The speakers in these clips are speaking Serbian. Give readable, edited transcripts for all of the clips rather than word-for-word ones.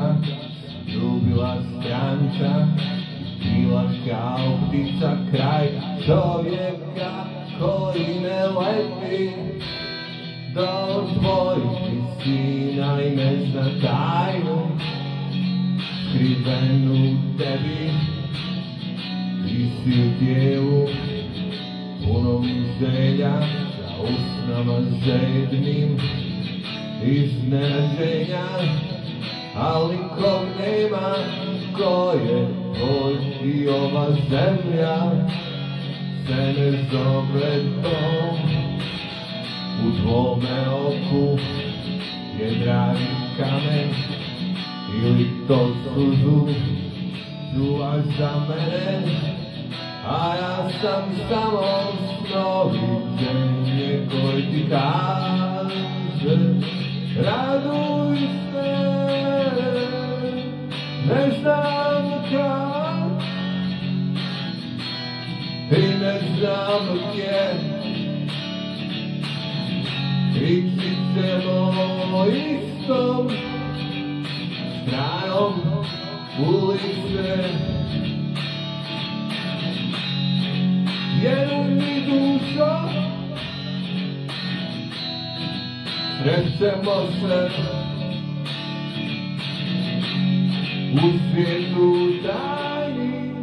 duša, ljubila stranca, bila kao ptica kraj čovjeka koji ne leti do tvojih visina i ne zna tajnu skrivenu tebi. Ti si u tijelu punom želja, za usnama žednim iznenađenja, ali kog nema ko je tvoj i ova zemlja se ne zove dom. U tvome oku je dragi kamen ili to suzu čuvaš za mene, a ja sam samo snoviđenje koji ti kaže raduj se, ne znam kad i ne znam gdje. Ići ćemo istom stranom ulice, vjeruj mi dušo, srećemo se u svijetu tajni,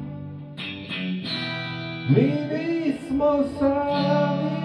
mi nismo sami.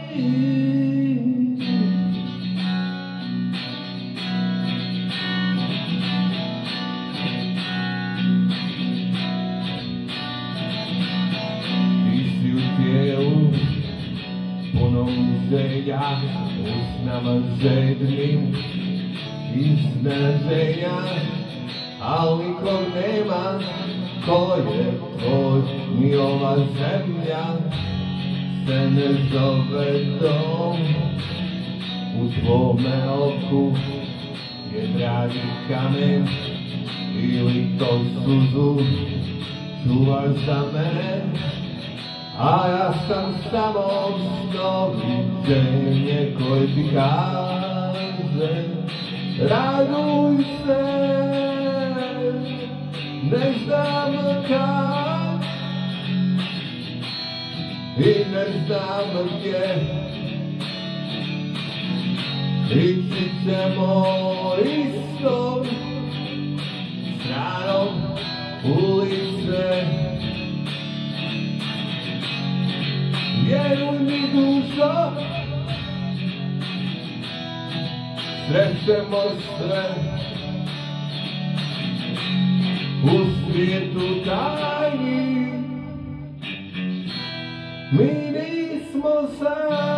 Punom želja, usnama žednim iznenađenja, ali nikog nema ko je tvoj, ni ova zemlja se ne zove dom. U tvome oku je dragi kamen ili to suzu čuvaš za mene, a ja sam samo snoviđenje koje ti kaže raduj se, ne znam kad i ne znam gdje. Ići ćemo istom stranom ulice, vjeruj mi dušo, srećemo se u svijetu tajni, mi nismo sami.